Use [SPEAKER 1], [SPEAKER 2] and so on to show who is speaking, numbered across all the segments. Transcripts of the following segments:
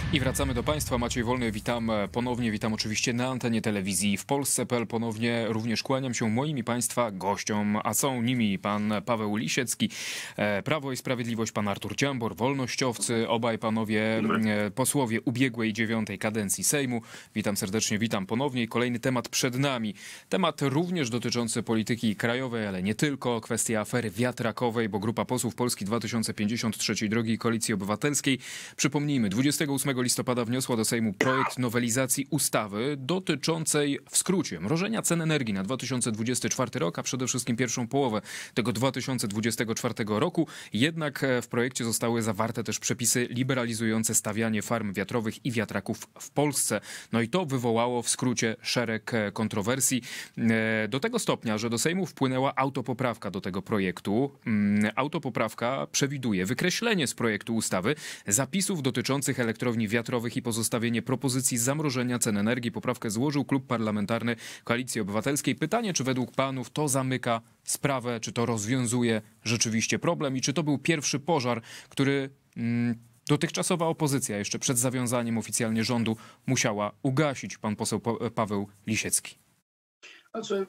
[SPEAKER 1] I wracamy do Państwa. Maciej Wolny, witam ponownie. Witam oczywiście na antenie telewizji w Polsce.pl. Ponownie również kłaniam się moim i Państwa gościom, a są nimi pan Paweł Lisiecki, Prawo i Sprawiedliwość, pan Artur Dziambor, wolnościowcy, obaj panowie posłowie ubiegłej 9. kadencji Sejmu. Witam serdecznie, witam ponownie. I kolejny temat przed nami. Temat również dotyczący polityki krajowej, ale nie tylko. Kwestia afery wiatrakowej, bo grupa posłów Polski 2053 Drogi Koalicji Obywatelskiej, przypomnijmy, 28 listopada wniosła do Sejmu projekt nowelizacji ustawy dotyczącej, w skrócie, mrożenia cen energii na 2024 rok, a przede wszystkim pierwszą połowę tego 2024 roku. Jednak w projekcie zostały zawarte też przepisy liberalizujące stawianie farm wiatrowych i wiatraków w Polsce. No i to wywołało w skrócie szereg kontrowersji. Do tego stopnia, że do Sejmu wpłynęła autopoprawka do tego projektu. Autopoprawka przewiduje wykreślenie z projektu ustawy zapisów dotyczących elektrowni wiatrowych i pozostawienie propozycji zamrożenia cen energii. Poprawkę złożył Klub Parlamentarny Koalicji Obywatelskiej. Pytanie, czy według panów to zamyka sprawę, czy to rozwiązuje rzeczywiście problem i czy to był pierwszy pożar, który dotychczasowa opozycja jeszcze przed zawiązaniem oficjalnie rządu musiała ugasić. Pan poseł Paweł Lisiecki.
[SPEAKER 2] Znaczy,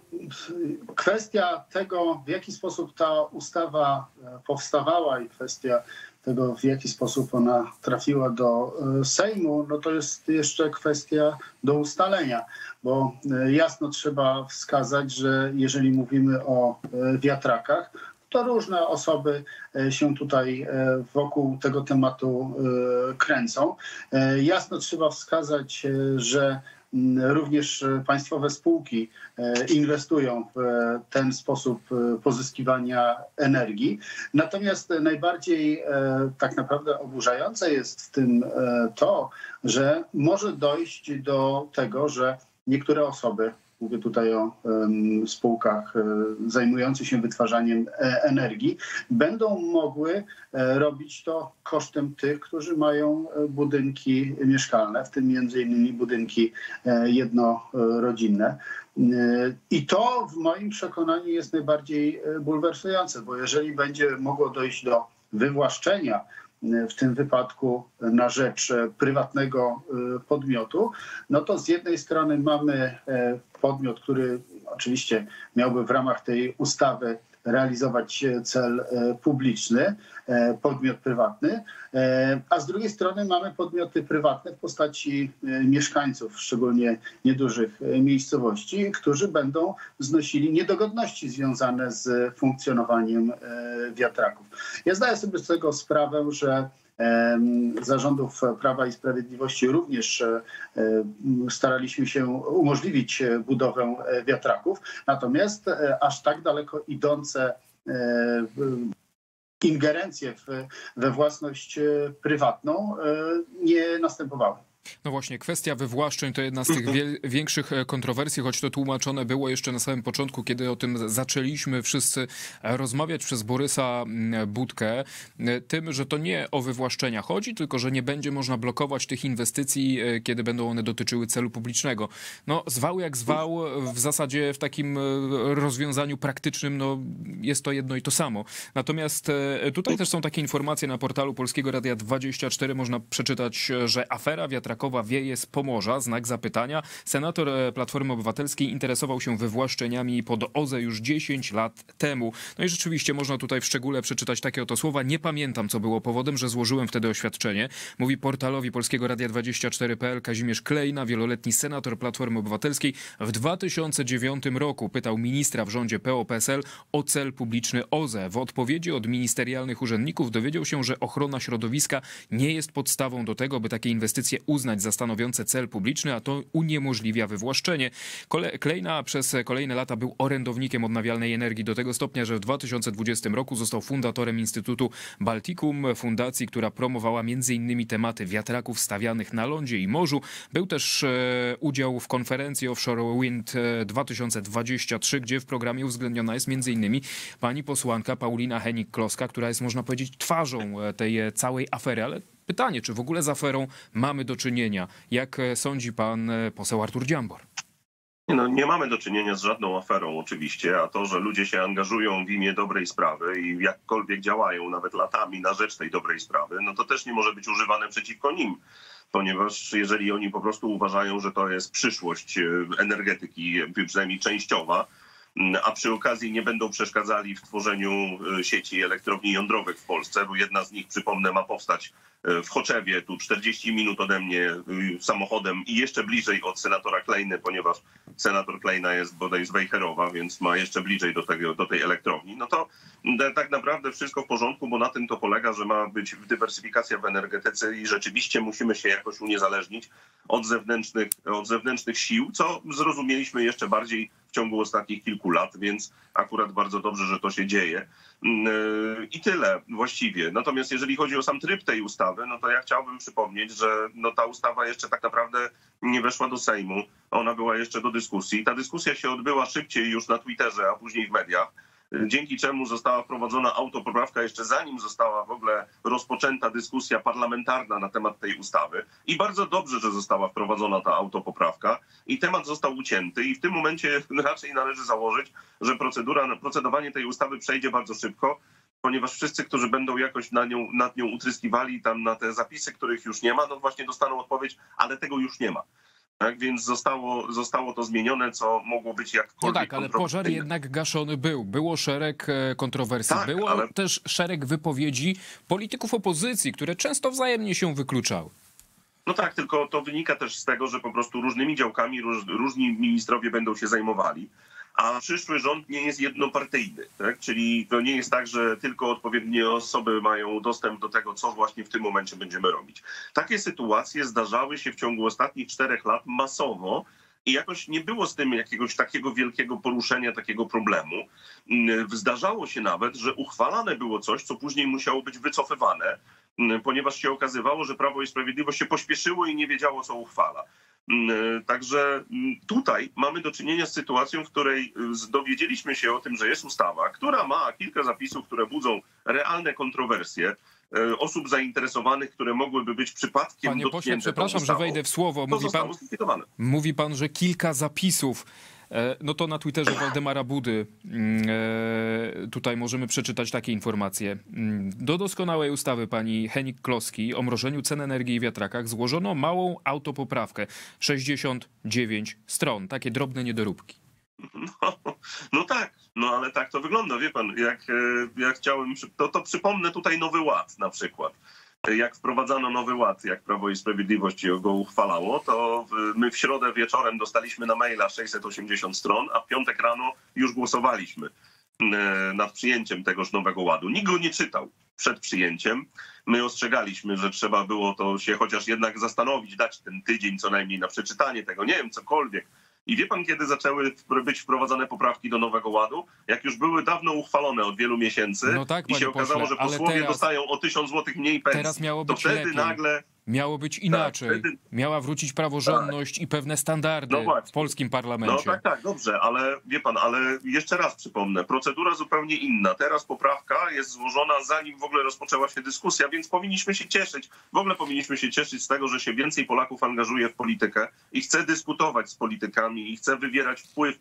[SPEAKER 2] kwestia tego, w jaki sposób ta ustawa powstawała i kwestia tego, w jaki sposób ona trafiła do Sejmu, no to jest jeszcze kwestia do ustalenia, bo jasno trzeba wskazać, że jeżeli mówimy o wiatrakach, to różne osoby się tutaj wokół tego tematu kręcą. Jasno trzeba wskazać, że również państwowe spółki inwestują w ten sposób pozyskiwania energii. Natomiast najbardziej tak naprawdę oburzające jest w tym to, że może dojść do tego, że niektóre osoby, mówię tutaj o spółkach zajmujących się wytwarzaniem energii, będą mogły robić to kosztem tych, którzy mają budynki mieszkalne, w tym między innymi budynki jednorodzinne. I to w moim przekonaniu jest najbardziej bulwersujące, bo jeżeli będzie mogło dojść do wywłaszczenia w tym wypadku na rzecz prywatnego podmiotu, no to z jednej strony mamy podmiot, który oczywiście miałby w ramach tej ustawy realizować cel publiczny, podmiot prywatny, a z drugiej strony mamy podmioty prywatne w postaci mieszkańców, szczególnie niedużych miejscowości, którzy będą znosili niedogodności związane z funkcjonowaniem wiatraków. Ja zdaję sobie z tego sprawę, że zarządów Prawa i Sprawiedliwości również staraliśmy się umożliwić budowę wiatraków, natomiast aż tak daleko idące ingerencje we własność prywatną nie następowały.
[SPEAKER 1] No właśnie, kwestia wywłaszczeń to jedna z tych większych kontrowersji, choć to tłumaczone było jeszcze na samym początku, kiedy o tym zaczęliśmy wszyscy rozmawiać przez Borysa Budkę, tym, że to nie o wywłaszczenia chodzi, tylko że nie będzie można blokować tych inwestycji, kiedy będą one dotyczyły celu publicznego. No zwał jak zwał, w zasadzie w takim rozwiązaniu praktycznym no, jest to jedno i to samo. Natomiast tutaj też są takie informacje na portalu Polskiego Radia 24, można przeczytać, że afera wiatrakowa wieje z Pomorza, znak zapytania. Senator Platformy Obywatelskiej interesował się wywłaszczeniami pod OZE już 10 lat temu. No i rzeczywiście można tutaj w szczególe przeczytać takie oto słowa. Nie pamiętam, co było powodem, że złożyłem wtedy oświadczenie. Mówi portalowi Polskiego Radia 24.pl Kazimierz Klejna, wieloletni senator Platformy Obywatelskiej. W 2009 roku pytał ministra w rządzie PO-PSL o cel publiczny OZE. W odpowiedzi od ministerialnych urzędników dowiedział się, że ochrona środowiska nie jest podstawą do tego, by takie inwestycje uznać za stanowiące cel publiczny, a to uniemożliwia wywłaszczenie. Klejna przez kolejne lata był orędownikiem odnawialnej energii do tego stopnia, że w 2020 roku został fundatorem Instytutu Baltikum, fundacji, która promowała m.in. tematy wiatraków stawianych na lądzie i morzu. Był też udział w konferencji Offshore Wind 2023, gdzie w programie uwzględniona jest m.in. pani posłanka Paulina Hennig-Kloska, która jest, można powiedzieć, twarzą tej całej afery, ale pytanie, czy w ogóle z aferą mamy do czynienia? Jak sądzi pan poseł Artur Dziambor?
[SPEAKER 3] Nie mamy do czynienia z żadną aferą oczywiście, a to, że ludzie się angażują w imię dobrej sprawy i jakkolwiek działają nawet latami na rzecz tej dobrej sprawy, no to też nie może być używane przeciwko nim. ponieważ jeżeli oni po prostu uważają, że to jest przyszłość energetyki, przynajmniej częściowa, a przy okazji nie będą przeszkadzali w tworzeniu sieci elektrowni jądrowych w Polsce, bo jedna z nich, przypomnę, ma powstać w Choczewie, tu 40 minut ode mnie samochodem i jeszcze bliżej od senatora Klejny, ponieważ senator Klejna jest bodaj z Wejherowa, więc ma jeszcze bliżej do tej elektrowni. No to tak naprawdę wszystko w porządku, bo na tym to polega, że ma być dywersyfikacja w energetyce i rzeczywiście musimy się jakoś uniezależnić od zewnętrznych sił, co zrozumieliśmy jeszcze bardziej w ciągu ostatnich kilku lat, więc akurat bardzo dobrze, że to się dzieje. I tyle właściwie. Natomiast jeżeli chodzi o sam tryb tej ustawy, no to ja chciałbym przypomnieć, że no ta ustawa jeszcze tak naprawdę nie weszła do Sejmu. Ona była jeszcze do dyskusji. Ta dyskusja się odbyła szybciej już na Twitterze, a później w mediach, dzięki czemu została wprowadzona autopoprawka jeszcze zanim została w ogóle rozpoczęta dyskusja parlamentarna na temat tej ustawy. I bardzo dobrze, że została wprowadzona ta autopoprawka i temat został ucięty i w tym momencie raczej należy założyć, że procedowanie tej ustawy przejdzie bardzo szybko, ponieważ wszyscy, którzy będą jakoś nad nią utryskiwali tam na te zapisy, których już nie ma, no właśnie dostaną odpowiedź, ale tego już nie ma. Tak, więc zostało to zmienione, co mogło być jakkolwiek.
[SPEAKER 1] No tak, ale pożar jednak gaszony był. Było szereg kontrowersji,
[SPEAKER 3] tak,
[SPEAKER 1] było też szereg wypowiedzi polityków opozycji, które często wzajemnie się wykluczały.
[SPEAKER 3] No tak, tylko to wynika też z tego, że po prostu różnymi działkami różni ministrowie będą się zajmowali, a przyszły rząd nie jest jednopartyjny, tak? Czyli to nie jest tak, że tylko odpowiednie osoby mają dostęp do tego, co właśnie w tym momencie będziemy robić. Takie sytuacje zdarzały się w ciągu ostatnich 4 lat masowo i jakoś nie było z tym jakiegoś takiego wielkiego poruszenia, takiego problemu. Zdarzało się nawet, że uchwalane było coś, co później musiało być wycofywane, ponieważ się okazywało, że Prawo i Sprawiedliwość się pośpieszyło i nie wiedziało, co uchwala. Także tutaj mamy do czynienia z sytuacją, w której dowiedzieliśmy się o tym, że jest ustawa, która ma kilka zapisów, które budzą realne kontrowersje osób zainteresowanych, które mogłyby być przypadkiem
[SPEAKER 1] Panie
[SPEAKER 3] dotknięte
[SPEAKER 1] pośle, przepraszam, że wejdę w słowo. Mówi pan, że kilka zapisów. No to na Twitterze Waldemara Budy tutaj możemy przeczytać takie informacje. Do doskonałej ustawy pani Henik-Kloski o mrożeniu cen energii i wiatrakach złożono małą autopoprawkę. 69 stron. Takie drobne niedoróbki.
[SPEAKER 3] No tak, no ale tak to wygląda, wie pan, jak chciałem, to przypomnę tutaj Nowy Ład na przykład. Jak wprowadzano Nowy Ład, jak Prawo i Sprawiedliwość go uchwalało, to my w środę wieczorem dostaliśmy na maila 680 stron, a w piątek rano już głosowaliśmy nad przyjęciem tegoż Nowego Ładu. Nikt go nie czytał przed przyjęciem. My ostrzegaliśmy, że trzeba było to się chociaż jednak zastanowić, dać ten tydzień co najmniej na przeczytanie tego, nie wiem, cokolwiek. I wie pan, kiedy zaczęły być wprowadzane poprawki do Nowego Ładu? Jak już były dawno uchwalone od wielu miesięcy,
[SPEAKER 1] no tak,
[SPEAKER 3] i się okazało, że posłowie dostają o 1000 zł mniej pensji.
[SPEAKER 1] Teraz miało być
[SPEAKER 3] to wtedy
[SPEAKER 1] lepiej.
[SPEAKER 3] nagle...
[SPEAKER 1] Miało być inaczej. Tak, wtedy... Miała wrócić praworządność i pewne standardy w polskim parlamencie.
[SPEAKER 3] No tak, dobrze, ale wie pan, ale jeszcze raz przypomnę, procedura zupełnie inna. Teraz poprawka jest złożona zanim w ogóle rozpoczęła się dyskusja, więc powinniśmy się cieszyć. W ogóle powinniśmy się cieszyć z tego, że się więcej Polaków angażuje w politykę i chce dyskutować z politykami i chce wywierać wpływ,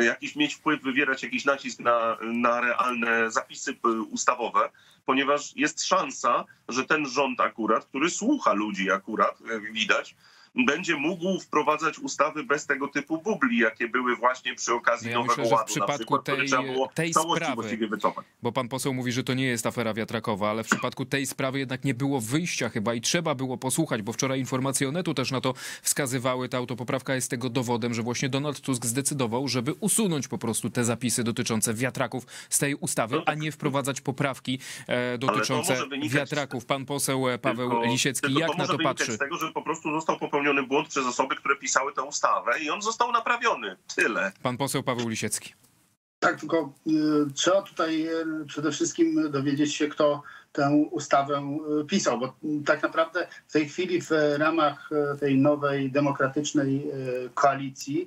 [SPEAKER 3] wywierać jakiś nacisk na realne zapisy ustawowe, ponieważ jest szansa, że ten rząd akurat, który słucha ludzi akurat, widać, będzie mógł wprowadzać ustawy bez tego typu bubli, jakie były właśnie przy okazji Nowego Ładu,
[SPEAKER 1] w przypadku tej sprawy,
[SPEAKER 3] wycofać.
[SPEAKER 1] Bo pan poseł mówi, że to nie jest afera wiatrakowa, ale w przypadku tej sprawy jednak nie było wyjścia chyba i trzeba było posłuchać, bo wczoraj informacje Onetu też na to wskazywały. Ta autopoprawka jest tego dowodem, że właśnie Donald Tusk zdecydował, żeby usunąć po prostu te zapisy dotyczące wiatraków z tej ustawy, a nie wprowadzać poprawki dotyczące wiatraków. Pan poseł Paweł Lisiecki, jak na to patrzy?
[SPEAKER 3] Z tego, że po prostu został popełniony błąd przez osoby, które pisały tę ustawę i on został naprawiony. Tyle.
[SPEAKER 1] Pan poseł Paweł Lisiecki.
[SPEAKER 2] Tak, tylko trzeba tutaj przede wszystkim dowiedzieć się, kto tę ustawę pisał, bo tak naprawdę w tej chwili w ramach tej nowej, demokratycznej koalicji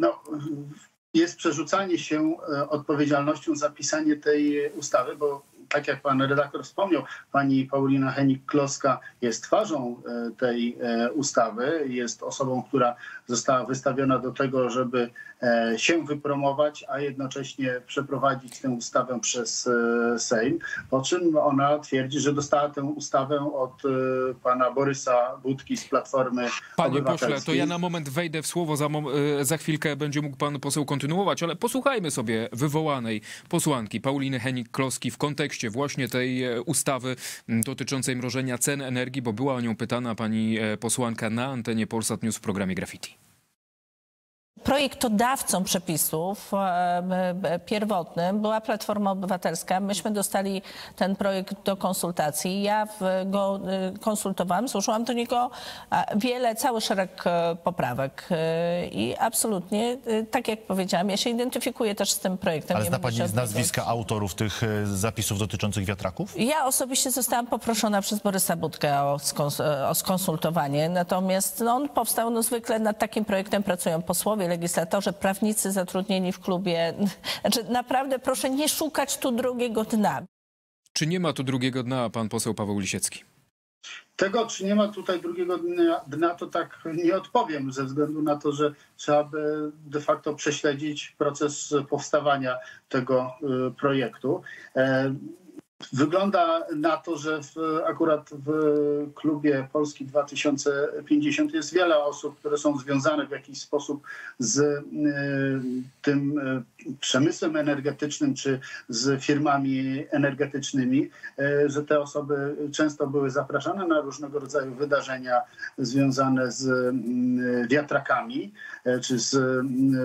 [SPEAKER 2] jest przerzucanie się odpowiedzialnością za pisanie tej ustawy, bo tak jak pan redaktor wspomniał, pani Paulina Hennig-Kloska jest twarzą tej ustawy, jest osobą, która została wystawiona do tego, żeby się wypromować, a jednocześnie przeprowadzić tę ustawę przez Sejm, po czym ona twierdzi, że dostała tę ustawę od pana Borysa Budki z Platformy
[SPEAKER 1] Panie
[SPEAKER 2] Obywatelskiej.
[SPEAKER 1] pośle, to ja na moment wejdę w słowo, za chwilkę będzie mógł pan poseł kontynuować, ale posłuchajmy sobie wywołanej posłanki Pauliny Hennig-Kloski w kontekście właśnie tej ustawy dotyczącej mrożenia cen energii, bo była o nią pytana pani posłanka na antenie Polsat News w programie Graffiti.
[SPEAKER 4] Projektodawcą przepisów pierwotnym była Platforma Obywatelska. Myśmy dostali ten projekt do konsultacji. Ja go konsultowałam, złożyłam do niego cały szereg poprawek. I absolutnie, tak jak powiedziałam, ja się identyfikuję też z tym projektem.
[SPEAKER 5] Ale zna pani nazwiska autorów tych zapisów dotyczących wiatraków?
[SPEAKER 4] Ja osobiście zostałam poproszona przez Borysa Budkę o skonsultowanie. Natomiast on powstał, zwykle nad takim projektem pracują posłowie, legislatorzy, prawnicy zatrudnieni w klubie. Znaczy, naprawdę proszę nie szukać tu drugiego dna.
[SPEAKER 1] Czy nie ma tu drugiego dna, pan poseł Paweł Lisiecki?
[SPEAKER 2] Tego, czy nie ma tutaj drugiego dna, to tak nie odpowiem, ze względu na to, że trzeba by de facto prześledzić proces powstawania tego projektu. Wygląda na to, że akurat w klubie Polski 2050 jest wiele osób, które są związane w jakiś sposób z tym przemysłem energetycznym czy z firmami energetycznymi, że te osoby często były zapraszane na różnego rodzaju wydarzenia związane z wiatrakami czy z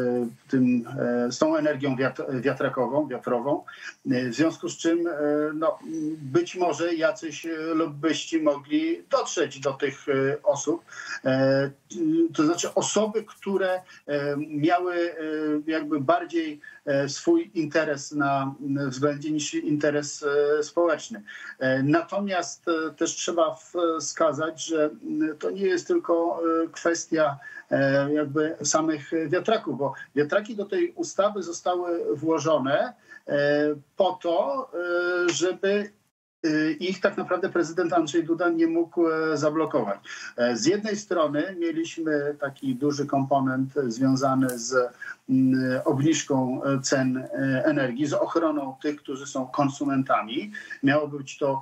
[SPEAKER 2] tą energią wiatrową. W związku z czym być może jacyś lobbyści mogli dotrzeć do tych osób. To znaczy osoby, które miały jakby bardziej swój interes na względzie niż interes społeczny. Natomiast też trzeba wskazać, że to nie jest tylko kwestia jakby samych wiatraków, bo wiatraki do tej ustawy zostały włożone po to, żeby ich tak naprawdę prezydent Andrzej Duda nie mógł zablokować. Z jednej strony mieliśmy taki duży komponent związany z obniżką cen energii, z ochroną tych, którzy są konsumentami. Miała być to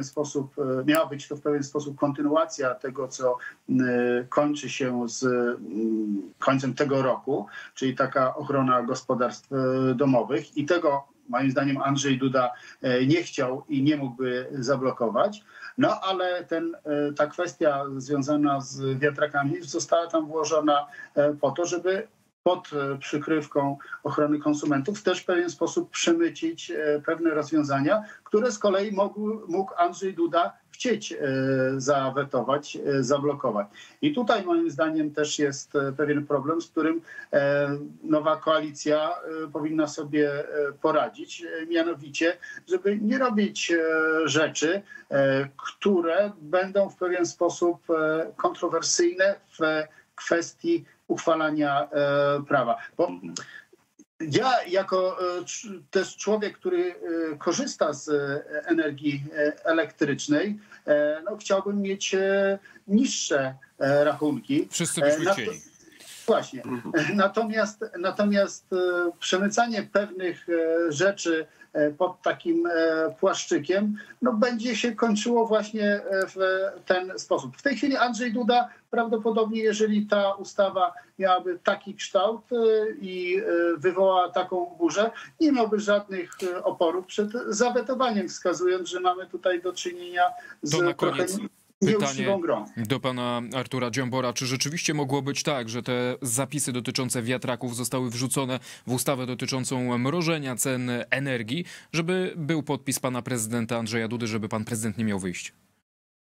[SPEAKER 2] w pewien sposób kontynuacja tego, co kończy się z końcem tego roku, czyli taka ochrona gospodarstw domowych i tego moim zdaniem Andrzej Duda nie chciał i nie mógłby zablokować. No ale ta kwestia związana z wiatrakami została tam włożona po to, żeby pod przykrywką ochrony konsumentów też w pewien sposób przemycić pewne rozwiązania, które z kolei mógł Andrzej Duda chcieć zawetować, zablokować. I tutaj moim zdaniem też jest pewien problem, z którym nowa koalicja powinna sobie poradzić, mianowicie, żeby nie robić rzeczy, które będą w pewien sposób kontrowersyjne w kwestii uchwalania prawa. Bo ja jako też człowiek, który korzysta z energii elektrycznej, chciałbym mieć niższe rachunki.
[SPEAKER 1] Wszyscy byśmy chcieli.
[SPEAKER 2] Właśnie. Natomiast przemycanie pewnych rzeczy pod takim płaszczykiem będzie się kończyło właśnie w ten sposób. W tej chwili Andrzej Duda prawdopodobnie, jeżeli ta ustawa miałaby taki kształt i wywołała taką burzę, nie miałby żadnych oporów przed zawetowaniem, wskazując, że mamy tutaj do czynienia z trochę nieuczciwą grą.
[SPEAKER 1] Do pana Artura Dziambora. Czy rzeczywiście mogło być tak, że te zapisy dotyczące wiatraków zostały wrzucone w ustawę dotyczącą mrożenia cen energii, żeby był podpis pana prezydenta Andrzeja Dudy, żeby pan prezydent nie miał wyjścia?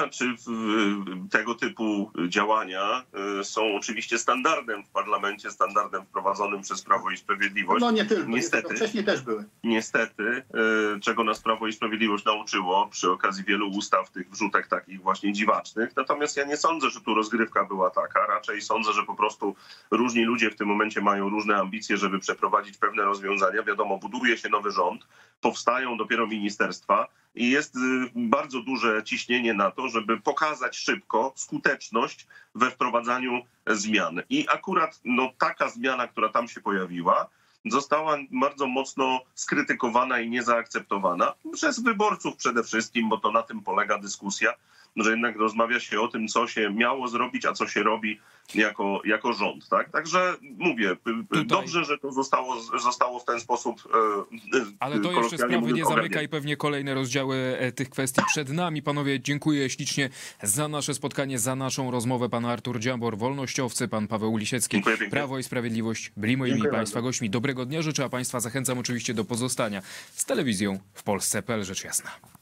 [SPEAKER 3] czy tego typu działania są oczywiście standardem w parlamencie, standardem wprowadzonym przez Prawo i Sprawiedliwość.
[SPEAKER 2] No nie tylko,
[SPEAKER 3] niestety,
[SPEAKER 2] wcześniej też były.
[SPEAKER 3] Niestety, czego nas Prawo i Sprawiedliwość nauczyło przy okazji wielu ustaw, tych wrzutek takich właśnie dziwacznych. Natomiast ja nie sądzę, że tu rozgrywka była taka. Raczej sądzę, że po prostu różni ludzie w tym momencie mają różne ambicje, żeby przeprowadzić pewne rozwiązania. Wiadomo, buduje się nowy rząd, powstają dopiero ministerstwa i jest bardzo duże ciśnienie na to, żeby pokazać szybko skuteczność we wprowadzaniu zmian. I akurat taka zmiana, która tam się pojawiła, została bardzo mocno skrytykowana i niezaakceptowana przez wyborców przede wszystkim, bo to na tym polega dyskusja, że jednak rozmawia się o tym, co się miało zrobić, a co się robi jako rząd. Tak? Także mówię, dobrze, że to zostało w ten sposób
[SPEAKER 1] ale to jeszcze sprawy nie zamyka i pewnie kolejne rozdziały tych kwestii przed nami. Panowie, dziękuję ślicznie za nasze spotkanie, za naszą rozmowę. Pan Artur Dziambor, Wolnościowcy, pan Paweł Lisiecki, Prawo i Sprawiedliwość byli moimi państwa gośćmi. Dobrego dnia życzę, a państwa zachęcam oczywiście do pozostania z telewizją w Polsce.pl. Rzecz jasna.